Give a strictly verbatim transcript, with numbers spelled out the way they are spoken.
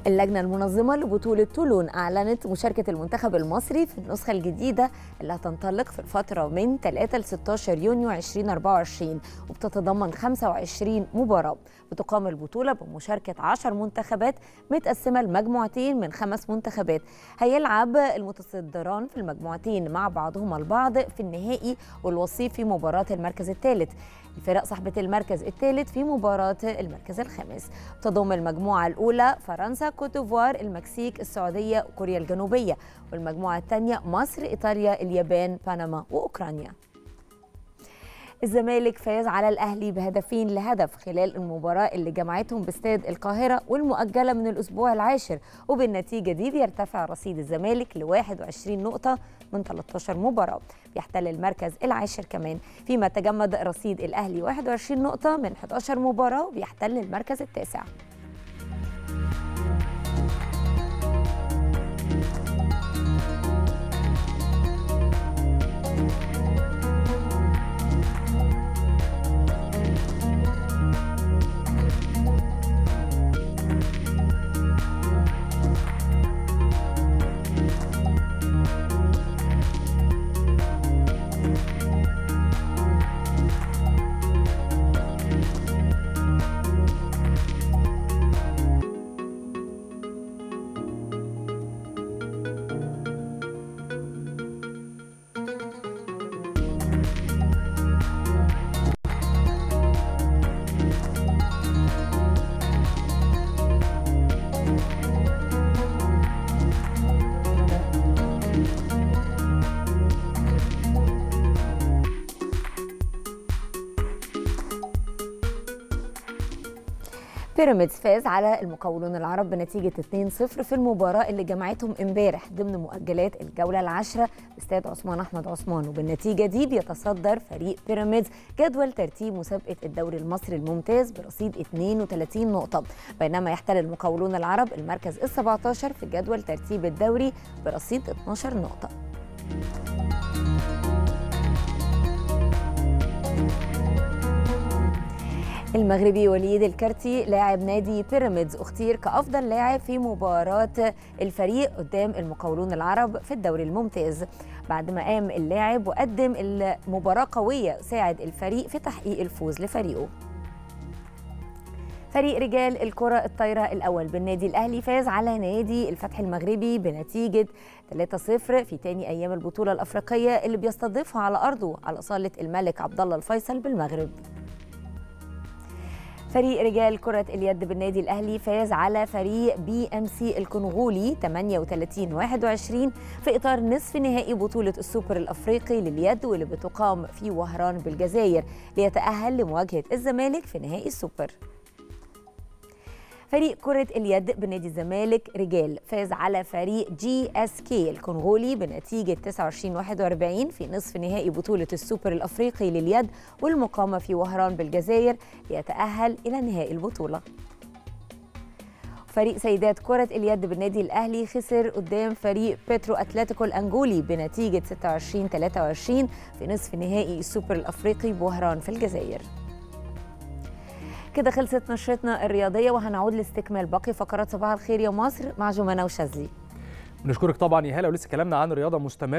اللجنة المنظمة لبطولة طولون أعلنت مشاركة المنتخب المصري في النسخة الجديدة اللي هتنطلق في الفترة من ثلاثة ل ستاشر يونيو ألفين وأربعة وعشرين، وبتتضمن خمسة وعشرين مباراة. بتقام البطولة بمشاركة عشر منتخبات متقسمة لمجموعتين من خمس منتخبات. هيلعب المتصدران في المجموعتين مع بعضهما البعض في النهائي والوصيف في مباراة المركز الثالث. الفرق صاحبة المركز الثالث في مباراة المركز الخامس. تضم المجموعة الأولى فرنسا، كوت ديفوار، المكسيك، السعودية وكوريا الجنوبية، والمجموعة الثانية مصر، إيطاليا، اليابان، بنما وأوكرانيا. الزمالك فاز على الأهلي بهدفين لهدف خلال المباراة اللي جمعتهم باستاد القاهرة والمؤجلة من الأسبوع العاشر، وبالنتيجة دي بيرتفع رصيد الزمالك ل واحد وعشرين نقطة من ثلاثة عشر مباراة، بيحتل المركز العاشر كمان، فيما تجمد رصيد الأهلي واحد وعشرين نقطة من إحدى عشرة مباراة وبيحتل المركز التاسع. بيراميدز فاز على المقاولون العرب بنتيجة اتنين صفر في المباراة اللي جمعتهم امبارح ضمن مؤجلات الجولة العاشرة باستاد عثمان أحمد عثمان، وبالنتيجة دي بيتصدر فريق بيراميدز جدول ترتيب مسابقة الدوري المصري الممتاز برصيد اثنين وثلاثين نقطة، بينما يحتل المقاولون العرب المركز السابع عشر في جدول ترتيب الدوري برصيد اثناشر نقطة. المغربي وليد الكارتي لاعب نادي بيراميدز اختير كأفضل لاعب في مباراة الفريق قدام المقاولون العرب في الدوري الممتاز، بعد ما قام اللاعب وقدم المباراة قوية ساعد الفريق في تحقيق الفوز لفريقه. فريق رجال الكرة الطايرة الأول بالنادي الأهلي فاز على نادي الفتح المغربي بنتيجة ثلاثة صفر في تاني أيام البطولة الأفريقية اللي بيستضيفها على أرضه على صالة الملك عبد الله الفيصل بالمغرب. فريق رجال كرة اليد بالنادي الأهلي فاز على فريق بي ام سي الكونغولي ثمانية وثلاثين واحد وعشرين في إطار نصف نهائي بطولة السوبر الأفريقي لليد واللي بتقام في وهران بالجزائر ليتأهل لمواجهة الزمالك في نهائي السوبر. فريق كرة اليد بنادي الزمالك رجال فاز على فريق جي اس كي الكونغولي بنتيجة تسعة وعشرين واحد وأربعين في نصف نهائي بطولة السوبر الأفريقي لليد والمقامة في وهران بالجزائر ليتأهل إلى نهائي البطولة. فريق سيدات كرة اليد بالنادي الأهلي خسر قدام فريق بيترو أتلتيكو الأنجولي بنتيجة ستة وعشرين ثلاثة وعشرين في نصف نهائي السوبر الأفريقي بوهران في الجزائر. كده خلصت نشرتنا الرياضية، وهنعود لاستكمال باقي فقرات صباح الخير يا مصر مع جمانة وشاذلي. بنشكرك طبعا يا هلا، ولسه كلامنا عن الرياضة مستمر.